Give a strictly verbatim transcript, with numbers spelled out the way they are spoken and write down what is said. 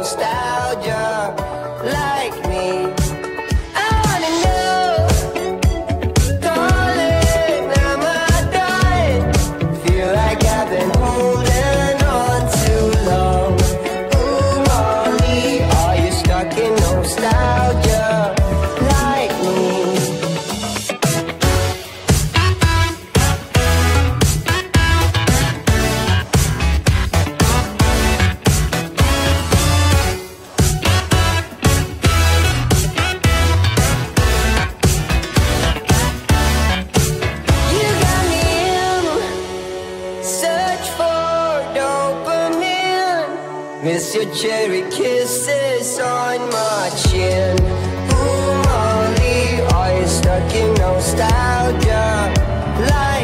nostalgia like me. I wanna know, darling, am I dying? Feel like I've been holding on too long. Ooh, Molly, are you stuck in nostalgia like me? Miss your cherry kisses on my chin. Ooh, Molly, are you stuck in nostalgia like